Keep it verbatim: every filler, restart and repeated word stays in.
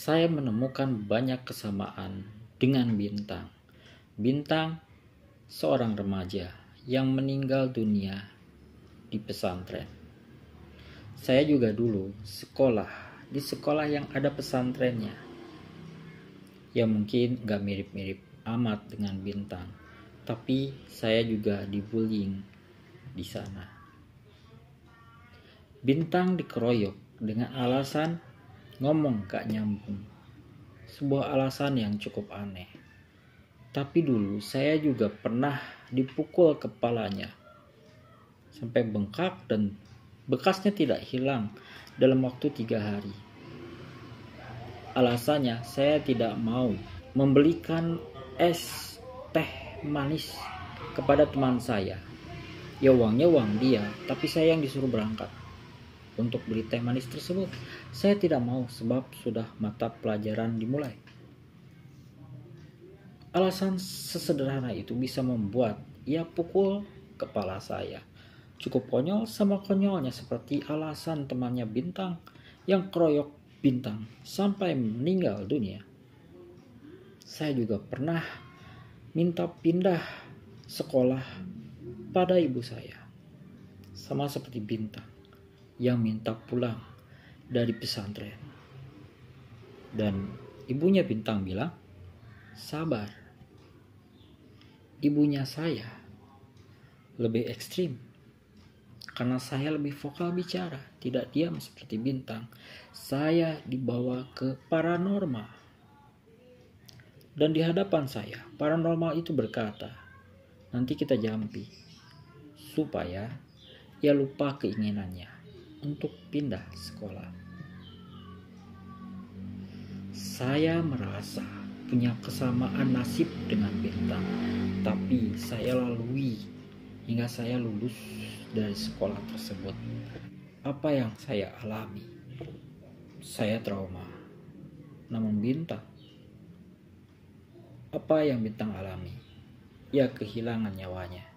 Saya menemukan banyak kesamaan dengan Bintang. Bintang, seorang remaja yang meninggal dunia di pesantren. Saya juga dulu sekolah di sekolah yang ada pesantrennya. Ya mungkin gak mirip-mirip amat dengan Bintang, tapi saya juga dibullying di sana. Bintang dikeroyok dengan alasan ngomong gak nyambung. Sebuah alasan yang cukup aneh. Tapi dulu saya juga pernah dipukul kepalanya sampai bengkak dan bekasnya tidak hilang dalam waktu tiga hari. Alasannya saya tidak mau membelikan es teh manis kepada teman saya. Ya uangnya uang dia, tapi saya yang disuruh berangkat untuk beli teh manis tersebut. Saya tidak mau sebab sudah mata pelajaran dimulai. Alasan sesederhana itu bisa membuat ia pukul kepala saya. Cukup konyol sama konyolnya seperti alasan temannya Bintang yang keroyok Bintang sampai meninggal dunia. Saya juga pernah minta pindah sekolah pada ibu saya. Sama seperti Bintang yang minta pulang dari pesantren. Dan ibunya Bintang bilang, sabar. Ibunya saya lebih ekstrim karena saya lebih vokal bicara, tidak diam seperti Bintang. Saya dibawa ke paranormal. Dan di hadapan saya, paranormal itu berkata, nanti kita jampi supaya ia lupa keinginannya untuk pindah sekolah. Saya merasa punya kesamaan nasib dengan Bintang, tapi saya lalui hingga saya lulus dari sekolah tersebut. Apa yang saya alami? Saya trauma. Namun Bintang, apa yang Bintang alami? Ia kehilangan nyawanya.